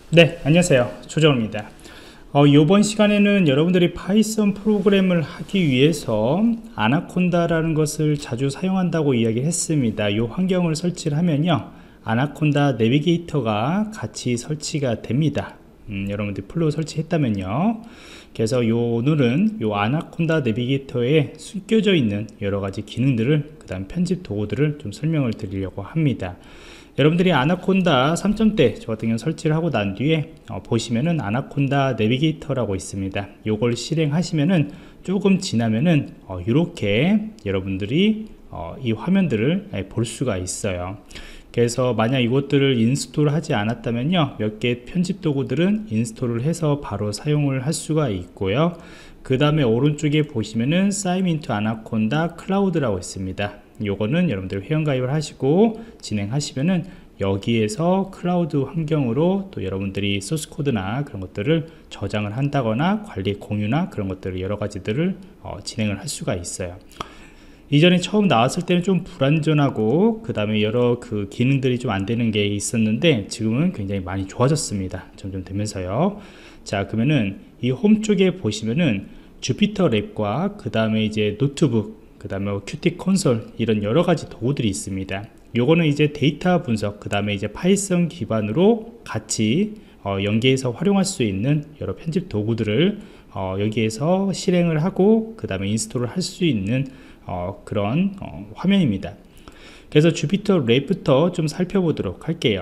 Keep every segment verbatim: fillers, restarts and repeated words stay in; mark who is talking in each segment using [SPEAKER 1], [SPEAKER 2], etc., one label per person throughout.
[SPEAKER 1] 네, 안녕하세요. 조정입니다. 어, 이번 시간에는 여러분들이 파이썬 프로그램을 하기 위해서 아나콘다라는 것을 자주 사용한다고 이야기를 했습니다. 이 환경을 설치를 하면요, 아나콘다 내비게이터가 같이 설치가 됩니다. 음, 여러분들이 풀로 설치했다면요. 그래서 요 오늘은 요 아나콘다 내비게이터에 숨겨져 있는 여러가지 기능들을, 그 다음 편집 도구들을 좀 설명을 드리려고 합니다. 여러분들이 아나콘다 삼 점대 저 같은 경우 설치를 하고 난 뒤에 어, 보시면은 아나콘다 내비게이터라고 있습니다. 요걸 실행하시면은 조금 지나면은 어, 이렇게 여러분들이 어, 이 화면들을 예, 볼 수가 있어요. 그래서 만약 이것들을 인스톨 하지 않았다면요, 몇 개 편집 도구들은 인스톨을 해서 바로 사용을 할 수가 있고요. 그 다음에 오른쪽에 보시면은 Sign into Anaconda Cloud라고 있습니다. 요거는 여러분들 회원가입을 하시고 진행하시면은 여기에서 클라우드 환경으로 또 여러분들이 소스코드나 그런 것들을 저장을 한다거나 관리 공유나 그런 것들을 여러 가지들을 어, 진행을 할 수가 있어요. 이전에 처음 나왔을 때는 좀 불안전하고 그 다음에 여러 그 기능들이 좀 안 되는 게 있었는데 지금은 굉장히 많이 좋아졌습니다. 점점 되면서요. 자, 그러면은 이 홈 쪽에 보시면은 주피터 랩과 그 다음에 이제 노트북, 그 다음에 큐티 콘솔, 이런 여러 가지 도구들이 있습니다. 요거는 이제 데이터 분석, 그 다음에 이제 파이썬 기반으로 같이 어, 연계해서 활용할 수 있는 여러 편집 도구들을 어, 여기에서 실행을 하고 그 다음에 인스톨을 할 수 있는 어, 그런 어, 화면입니다. 그래서 주피터 랩부터 좀 살펴보도록 할게요.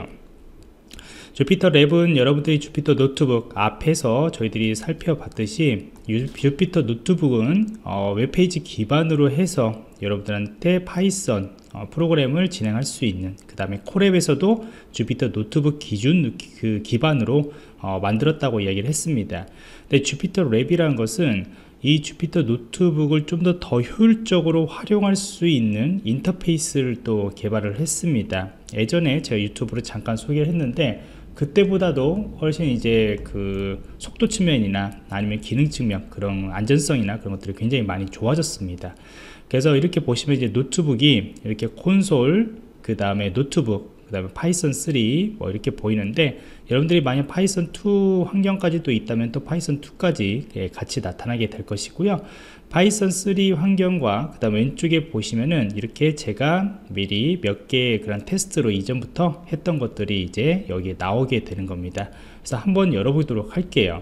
[SPEAKER 1] 주피터 랩은 여러분들이 주피터 노트북 앞에서 저희들이 살펴봤듯이 주피터 노트북은 어, 웹페이지 기반으로 해서 여러분들한테 파이썬 어, 프로그램을 진행할 수 있는, 그 다음에 콜앱에서도 주피터 노트북 기준 그 기반으로 어, 만들었다고 이야기를 했습니다. 근데 주피터 랩이라는 것은 이 주피터 노트북을 좀 더 더 효율적으로 활용할 수 있는 인터페이스를 또 개발을 했습니다. 예전에 제가 유튜브로 잠깐 소개를 했는데 그때보다도 훨씬 이제 그 속도 측면이나 아니면 기능 측면, 그런 안전성이나 그런 것들이 굉장히 많이 좋아졌습니다. 그래서 이렇게 보시면 이제 노트북이 이렇게 콘솔, 그 다음에 노트북, 그 다음에 파이썬 쓰리 뭐 이렇게 보이는데, 여러분들이 만약 파이썬 투 환경까지 또 있다면 또 파이썬 투까지 같이 나타나게 될 것이고요. 파이썬 쓰리 환경과 그 다음 왼쪽에 보시면은 이렇게 제가 미리 몇 개의 그런 테스트로 이전부터 했던 것들이 이제 여기에 나오게 되는 겁니다. 그래서 한번 열어보도록 할게요.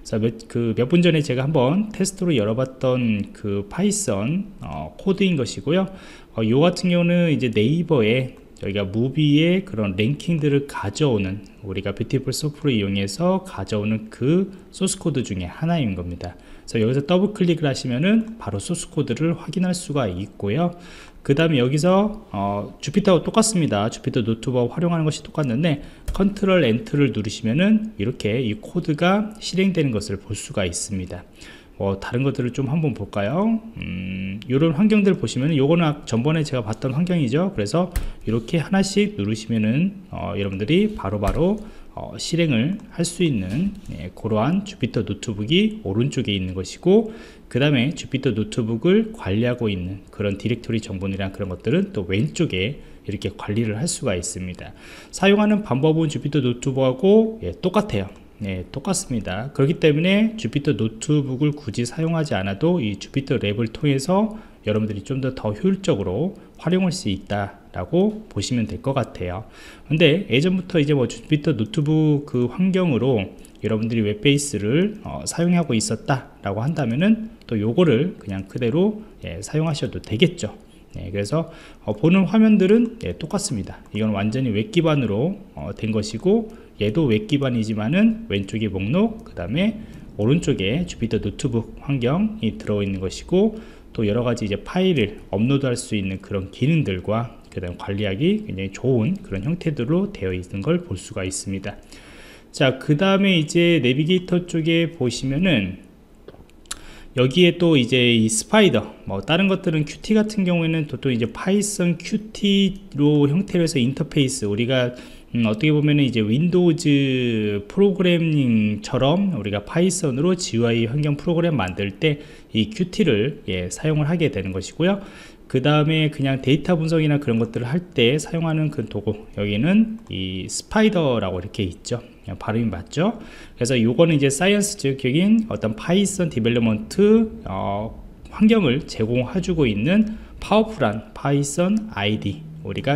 [SPEAKER 1] 그 몇 분 전에 제가 한번 테스트로 열어봤던 그 파이썬 어, 코드인 것이고요. 어, 요 같은 경우는 이제 네이버에 저희가 무비의 그런 랭킹들을 가져오는, 우리가 뷰티풀 소프트를 이용해서 가져오는 그 소스코드 중에 하나인 겁니다. 그래서 여기서 더블 클릭을 하시면은 바로 소스코드를 확인할 수가 있고요. 그 다음에 여기서 어, 주피터와 똑같습니다. 주피터 노트북 활용하는 것이 똑같는데 컨트롤 엔터를 누르시면은 이렇게 이 코드가 실행되는 것을 볼 수가 있습니다. 어, 다른 것들을 좀 한번 볼까요? 음, 이런 환경들 보시면 요거는 전번에 제가 봤던 환경이죠. 그래서 이렇게 하나씩 누르시면은 어, 여러분들이 바로바로 바로 어, 실행을 할 수 있는 예, 그러한 주피터 노트북이 오른쪽에 있는 것이고, 그 다음에 주피터 노트북을 관리하고 있는 그런 디렉토리 정보나 그런 것들은 또 왼쪽에 이렇게 관리를 할 수가 있습니다. 사용하는 방법은 주피터 노트북하고 예, 똑같아요. 네, 똑같습니다. 그렇기 때문에 주피터 노트북을 굳이 사용하지 않아도 이 주피터 랩을 통해서 여러분들이 좀 더 더 효율적으로 활용할 수 있다라고 보시면 될 것 같아요. 근데 예전부터 이제 뭐 주피터 노트북 그 환경으로 여러분들이 웹베이스를 어, 사용하고 있었다라고 한다면은 또 요거를 그냥 그대로 예, 사용하셔도 되겠죠. 네, 그래서 어, 보는 화면들은 예, 똑같습니다. 이건 완전히 웹 기반으로 어, 된 것이고, 얘도 웹 기반이지만은 왼쪽에 목록, 그 다음에 오른쪽에 주피터 노트북 환경이 들어있는 것이고, 또 여러가지 이제 파일을 업로드할 수 있는 그런 기능들과 그 다음 관리하기 굉장히 좋은 그런 형태들로 되어 있는 걸 볼 수가 있습니다. 자, 그 다음에 이제 내비게이터 쪽에 보시면은 여기에 또 이제 이 스파이더, 뭐 다른 것들은 큐티 같은 경우에는 또, 또 이제 파이썬 큐티로 형태로 해서 인터페이스, 우리가 음, 어떻게 보면 이제 윈도우즈 프로그래밍처럼 우리가 파이썬으로 지유아이 환경 프로그램 만들 때 이 큐티를 예, 사용을 하게 되는 것이고요. 그 다음에 그냥 데이터 분석이나 그런 것들을 할 때 사용하는 그 도구, 여기는 이 스파이더라고 이렇게 있죠. 발음이 맞죠? 그래서 요거는 이제 사이언스적인 어떤 파이썬 디벨롭먼트 어, 환경을 제공해주고 있는 파워풀한 파이썬 아이디, 우리가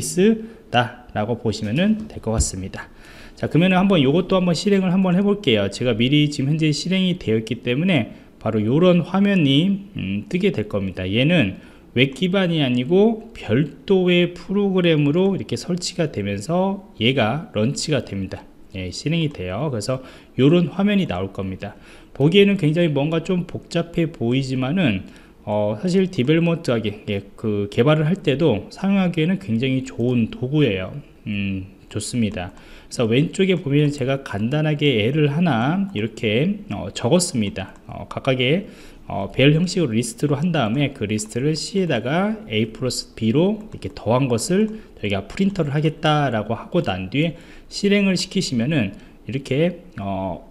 [SPEAKER 1] 인터페이스다 라고 보시면 될 것 같습니다. 자, 그러면 한번 요것도 한번 실행을 한번 해볼게요. 제가 미리 지금 현재 실행이 되어 있기 때문에 바로 요런 화면이 음, 뜨게 될 겁니다. 얘는 웹 기반이 아니고 별도의 프로그램으로 이렇게 설치가 되면서 얘가 런치가 됩니다. 예, 실행이 돼요. 그래서 요런 화면이 나올 겁니다. 보기에는 굉장히 뭔가 좀 복잡해 보이지만은 어, 사실 디벨롭먼트하게 예, 그 개발을 할 때도 사용하기에는 굉장히 좋은 도구예요. 음, 좋습니다. 그래서 왼쪽에 보면 제가 간단하게 L을 하나 이렇게 어, 적었습니다. 어, 각각의 어, 별 형식으로 리스트로 한 다음에 그 리스트를 C에다가 A 플러스 B로 이렇게 더한 것을 저희가 프린터를 하겠다라고 하고 난 뒤에 실행을 시키시면은 이렇게 어,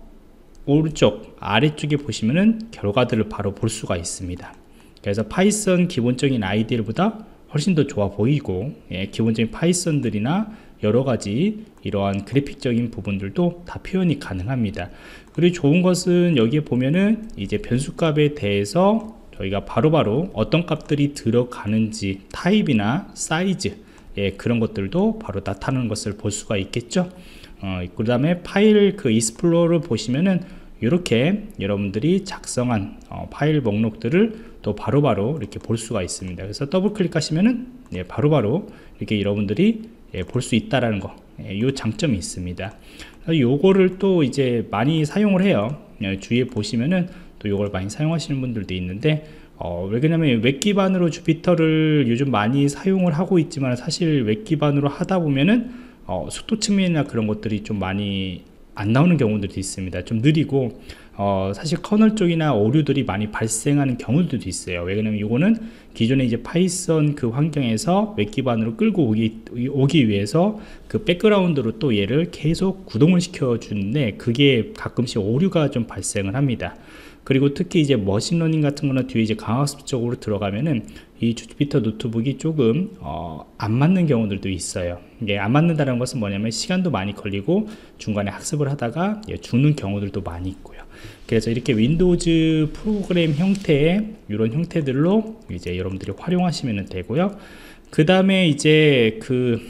[SPEAKER 1] 오른쪽 아래쪽에 보시면은 결과들을 바로 볼 수가 있습니다. 그래서 파이썬 기본적인 아이디어보다 훨씬 더 좋아 보이고, 예, 기본적인 파이썬들이나 여러가지 이러한 그래픽적인 부분들도 다 표현이 가능합니다. 그리고 좋은 것은 여기에 보면은 이제 변수값에 대해서 저희가 바로바로 바로 어떤 값들이 들어가는지 타입이나 사이즈, 예, 그런 것들도 바로 나타나는 것을 볼 수가 있겠죠. 어, 그 다음에 파일 그 익스플로러를 보시면은 이렇게 여러분들이 작성한 어, 파일 목록들을 또 바로바로 바로 이렇게 볼 수가 있습니다. 그래서 더블 클릭하시면은 예, 바로바로 바로 이렇게 여러분들이 예, 볼 수 있다라는 거, 예, 요 장점이 있습니다. 요거를 또 이제 많이 사용을 해요. 예, 주위에 보시면은 또 요걸 많이 사용하시는 분들도 있는데, 어, 왜 그러냐면 웹 기반으로 주피터를 요즘 많이 사용을 하고 있지만 사실 웹 기반으로 하다 보면은 어, 속도 측면이나 그런 것들이 좀 많이 안 나오는 경우들도 있습니다. 좀 느리고 어, 사실 커널 쪽이나 오류들이 많이 발생하는 경우들도 있어요. 왜냐면 이거는 기존에 이제 파이썬 그 환경에서 웹 기반으로 끌고 오기, 오기 위해서 그 백그라운드로 또 얘를 계속 구동을 시켜 주는데 그게 가끔씩 오류가 좀 발생을 합니다. 그리고 특히 이제 머신러닝 같은 거나 뒤에 이제 강학습 쪽으로 들어가면은 이 주피터 노트북이 조금 어, 안 맞는 경우들도 있어요. 이게 안 맞는다는 것은 뭐냐면 시간도 많이 걸리고 중간에 학습을 하다가 예, 죽는 경우들도 많이 있고요. 그래서 이렇게 윈도우즈 프로그램 형태의 이런 형태들로 이제 여러분들이 활용하시면 되고요. 그 다음에 이제 그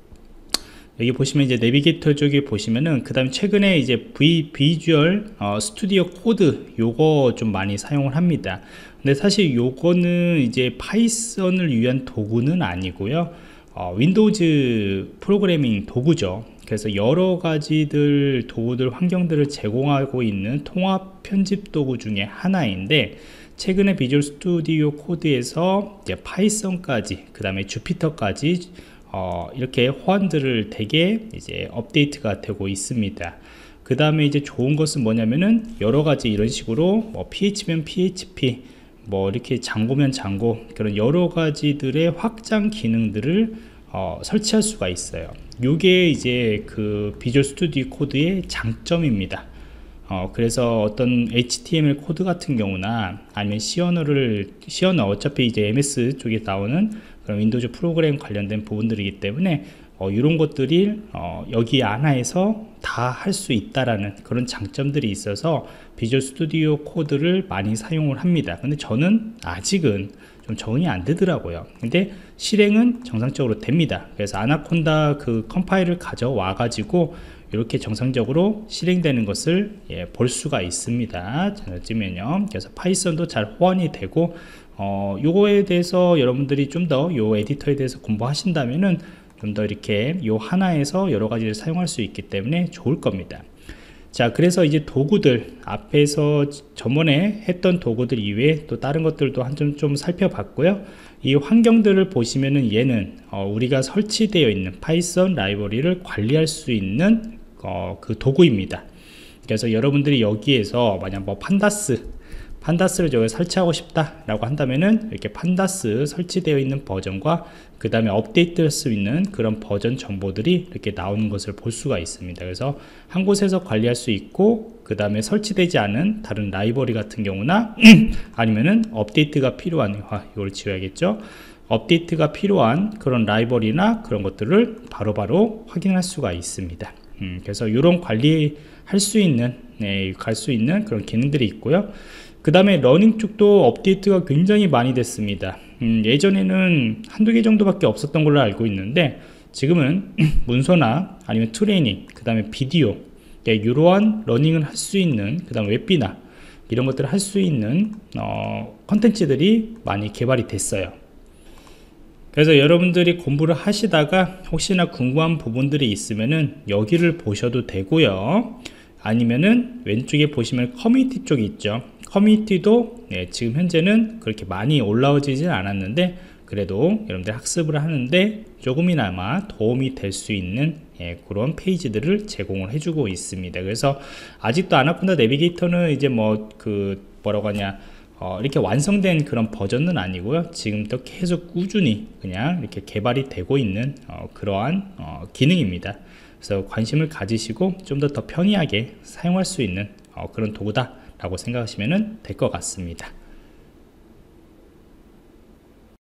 [SPEAKER 1] 여기 보시면 이제 내비게이터 쪽에 보시면은 그 다음에 최근에 이제 V, 비주얼 어, 스튜디오 코드 요거 좀 많이 사용을 합니다. 근데 사실 요거는 이제 파이썬을 위한 도구는 아니고요. 어, 윈도우즈 프로그래밍 도구죠. 그래서 여러 가지들 도구들 환경들을 제공하고 있는 통합 편집 도구 중에 하나인데 최근에 비주얼 스튜디오 코드에서 이제 파이썬까지 그 다음에 주피터까지 어, 이렇게 호환들을 되게 이제 업데이트가 되고 있습니다. 그 다음에 이제 좋은 것은 뭐냐면은 여러 가지 이런 식으로 뭐 피에이치피면 피에이치피 뭐 이렇게 장고면 장고 그런 여러 가지들의 확장 기능들을 어, 설치할 수가 있어요. 요게 이제 그 비주얼 스튜디오 코드의 장점입니다. 어, 그래서 어떤 에이치티엠엘 코드 같은 경우나 아니면 C 언어를 C 언어 어차피 이제 엠에스 쪽에 나오는 그런 윈도우즈 프로그램 관련된 부분들이기 때문에 어, 이런 것들이 어, 여기 하나에서 다 할 수 있다라는 그런 장점들이 있어서 비주얼 스튜디오 코드를 많이 사용을 합니다. 근데 저는 아직은 좀 적응이 안 되더라고요. 근데 실행은 정상적으로 됩니다. 그래서 아나콘다 그 컴파일을 가져와 가지고 이렇게 정상적으로 실행되는 것을 예, 볼 수가 있습니다. 자, 찌면요. 그래서 파이썬도 잘 호환이 되고 어, 요거에 대해서 여러분들이 좀 더 요 에디터에 대해서 공부하신다면은 좀 더 이렇게 요 하나에서 여러 가지를 사용할 수 있기 때문에 좋을 겁니다. 자, 그래서 이제 도구들 앞에서 저번에 했던 도구들 이외에 또 다른 것들도 한 점 좀 살펴봤고요. 이 환경들을 보시면은 얘는 어, 우리가 설치되어 있는 파이썬 라이브러리를 관리할 수 있는 어, 그 도구입니다. 그래서 여러분들이 여기에서 만약 뭐 판다스 판다스를 저기 설치하고 싶다 라고 한다면은 이렇게 판다스 설치되어 있는 버전과 그 다음에 업데이트할 수 있는 그런 버전 정보들이 이렇게 나오는 것을 볼 수가 있습니다. 그래서 한 곳에서 관리할 수 있고, 그 다음에 설치되지 않은 다른 라이브러리 같은 경우나 아니면은 업데이트가 필요한, 아, 이걸 지워야겠죠. 업데이트가 필요한 그런 라이브러리나 그런 것들을 바로바로 바로 확인할 수가 있습니다. 음, 그래서 이런 관리할 수 있는, 네, 갈 수 있는 그런 기능들이 있고요. 그 다음에 러닝 쪽도 업데이트가 굉장히 많이 됐습니다. 음, 예전에는 한두 개 정도밖에 없었던 걸로 알고 있는데, 지금은 문서나 아니면 트레이닝, 그 다음에 비디오, 이러한 러닝을 할 수 있는, 그 다음 웹비나 이런 것들을 할 수 있는 어, 컨텐츠들이 많이 개발이 됐어요. 그래서 여러분들이 공부를 하시다가 혹시나 궁금한 부분들이 있으면은 여기를 보셔도 되고요. 아니면은 왼쪽에 보시면 커뮤니티 쪽이 있죠. 커뮤니티도 네, 지금 현재는 그렇게 많이 올라오지는 않았는데, 그래도 여러분들 학습을 하는데 조금이나마 도움이 될 수 있는, 예, 그런 페이지들을 제공을 해주고 있습니다. 그래서 아직도 아나콘다 내비게이터는 이제 뭐 그 뭐라고 하냐, 어, 이렇게 완성된 그런 버전은 아니고요. 지금도 계속 꾸준히 그냥 이렇게 개발이 되고 있는 어, 그러한 어, 기능입니다. 그래서 관심을 가지시고 좀 더 더 편리하게 사용할 수 있는 어, 그런 도구다 라고 생각하시면 될 것 같습니다.